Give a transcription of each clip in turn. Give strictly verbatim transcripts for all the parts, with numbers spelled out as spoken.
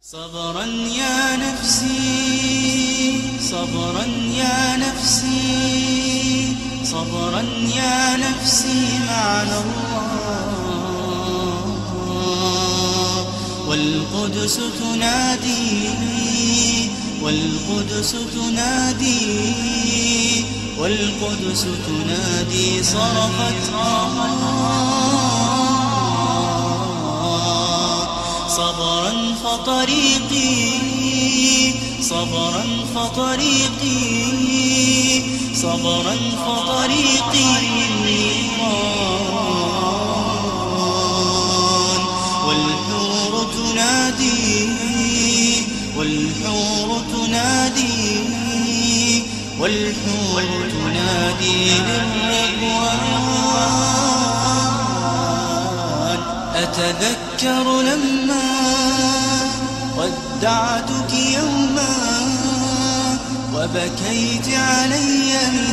صبرا يا نفسي صبرا يا نفسي صبرا يا نفسي معنا الله والقدس تنادي والقدس تنادي والقدس تنادي صرخت صبرا فطريقي صبرا فطريقي صبرا فطريقي للنيران والحور تنادي والحور تنادي والحور تنادي للرضوان أتذكر لما ودعتك يوما وبكيت علي من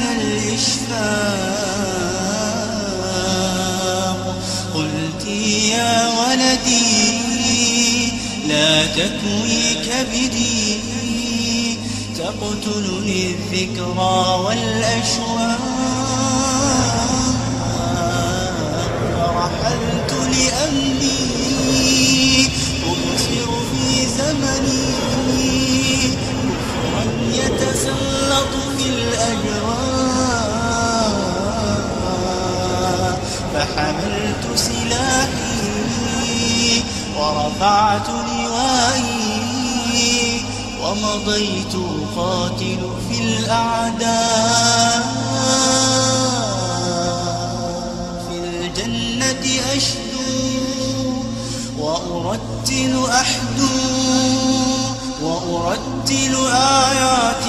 الإشفاق قلت يا ولدي لا تكوي كبدي تقتلني الذكرى والأشواق فرحلت لأمني أبصر في زمني كفرا يتسلط في الأجواء فحملت سلاحي ورفعت لوائي ومضيت أقاتل في الأعداء في الجنة أشدو وأرتل أحدو وأرتل آيات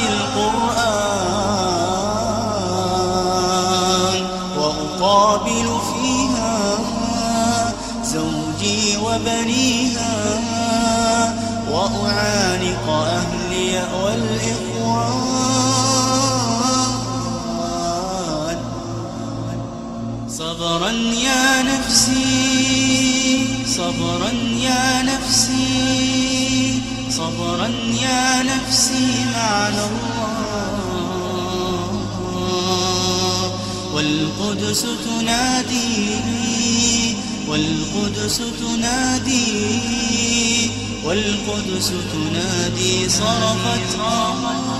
القرآن وأقابل فيها زوجي وبنيها وأعانق أهلي والإخوان صبرا يا نفسي صبرا يا نفسي صبرا يا نفسي معنا الله والقدس تنادي والقدس تنادي والقدس تنادي صرخت